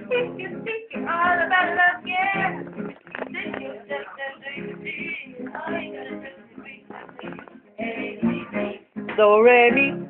If you think you're all about love, yeah. Then you just do you see? All you gotta do is be happy. Hey, Do, re, mi.